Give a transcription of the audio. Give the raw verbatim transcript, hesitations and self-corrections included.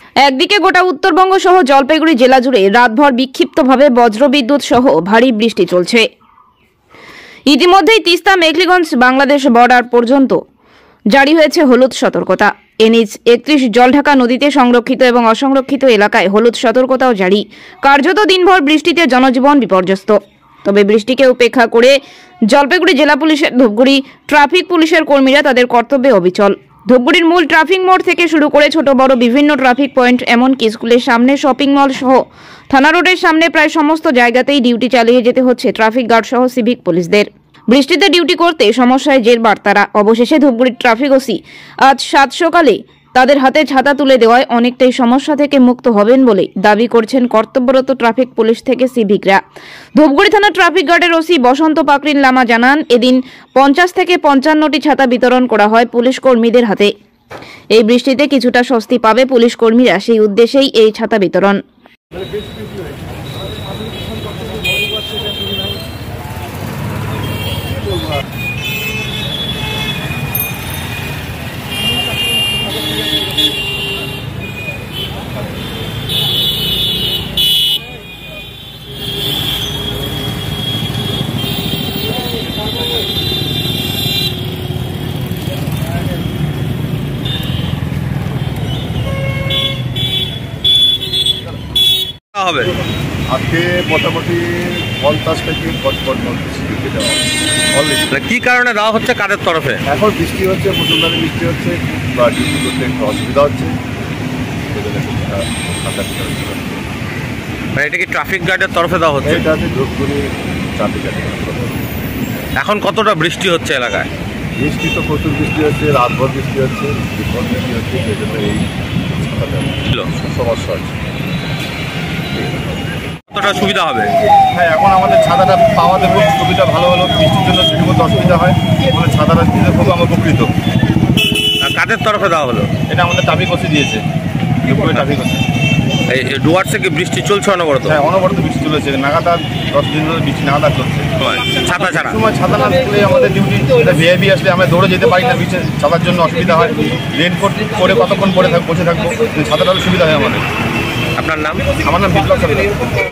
একদিকে গোটা উত্তরবঙ্গ সহ জলপাইগুড়ি জেলা জুড়ে রাতভর বিক্ষিপ্তভাবে বজ্রবিদ্যুৎ সহ ভারী বৃষ্টি চলছে। ইতিমধ্যেই তিস্তা মেঘলিগঞ্জ বাংলাদেশ বর্ডার পর্যন্ত জারি হয়েছে হলুদ সতর্কতা। এনএইচ একত্রিশ জলঢাকা নদীতে সংরক্ষিত এবং অসংরক্ষিত এলাকায় হলুদ সতর্কতাও জারি। কার্যত দিনভর বৃষ্টিতে জনজীবন বিপর্যস্ত। তবে বৃষ্টিকে উপেক্ষা করে জলপাইগুড়ি জেলা পুলিশের ধূপগুড়ি ট্রাফিক পুলিশের কর্মীরা তাদের কর্তব্যে অবিচল। ধূপগুড়ির মূল ট্রাফিক মোড় থেকে শুরু করে ছোট বড় বিভিন্ন ট্রাফিক পয়েন্ট, এমনকি স্কুলের সামনে, শপিং মল সহ থানা রোডের সামনে প্রায় সমস্ত জায়গাতেই ডিউটি চালিয়ে যেতে হচ্ছে ট্রাফিক গার্ড সহ সিভিক পুলিশদের। বৃষ্টিতে ডিউটি করতে সমস্যায় জেরবার তারা। অবশেষে ধূপগুড়ির ট্রাফিক ওসি আজ সাত সকালে তাদের হাতে ছাতা তুলে দেওয়ায় অনেকটাই সমস্যা থেকে মুক্ত হবেন বলে দাবি করছেন কর্তব্যরত ট্রাফিক পুলিশ থেকে সিভিকরা। ধূপগুড়ি থানা ট্রাফিক গার্ডের ওসি বসন্ত পাকরিন লামা জানান, এদিন পঞ্চাশ থেকে পঞ্চান্নটি ছাতা বিতরণ করা হয় পুলিশ কর্মীদের হাতে। এই বৃষ্টিতে কিছুটা স্বস্তি পাবে পুলিশ কর্মীরা, সেই উদ্দেশ্যেই এই ছাতা বিতরণ। হবে আজকে মোটামুটি পঞ্চাশ থেকে পঁচপন্ন কি কারণে দেওয়া হচ্ছে, কাদের তরফে? এখন বৃষ্টি হচ্ছে, প্রচুর বৃষ্টি হচ্ছে বা ডিউটি করতে একটু অসুবিধা হচ্ছে। মানে এটা কি ট্রাফিক গার্ডের তরফে দেওয়া হচ্ছে? এটা হচ্ছে ধূপগুড়ি ট্রাফিক গার্ডের তরফে। এখন কতটা বৃষ্টি হচ্ছে এলাকায়? বৃষ্টি তো প্রচুর বৃষ্টি হচ্ছে, রাতভর বৃষ্টি হচ্ছে, বিপদ বৃষ্টি হচ্ছে, সেই জন্য এই সমস্যা হচ্ছে। কতটা সুবিধা হবে? হ্যাঁ, এখন আমাদের ছাতাটা পাওয়াতে খুব সুবিধা ভালো হলো। বৃষ্টির জন্য যদি মতো অসুবিধা হয়, আমাদের ছাতাটা দিতে খুব আমরা উপকৃত। কাদের তরফে দেওয়া হলো? এটা আমাদের ট্রাফিক ওসি দিয়েছে, ট্রাফিক ওসি। এই ডুয়ার্স থেকে বৃষ্টি চলছে অনবরত? হ্যাঁ, অনবরত বৃষ্টি চলেছে, নাগাতার দশ দিন ধরে বৃষ্টি নাগাতার চলছে। ছাতা ছাড়া সময় ছাতা না তুলে আমাদের ডিউটি, ভিআইপি আসলে আমরা দৌড়ে যেতে পারি না, বৃষ্টি ছাতার জন্য অসুবিধা হয়। রেনকোট পরে কতক্ষণ পরে থাক বসে থাকবো, ছাতাটা হলে সুবিধা হয় আমাদের। আপনার নাম? আমার নাম বিপ্লব সরকার।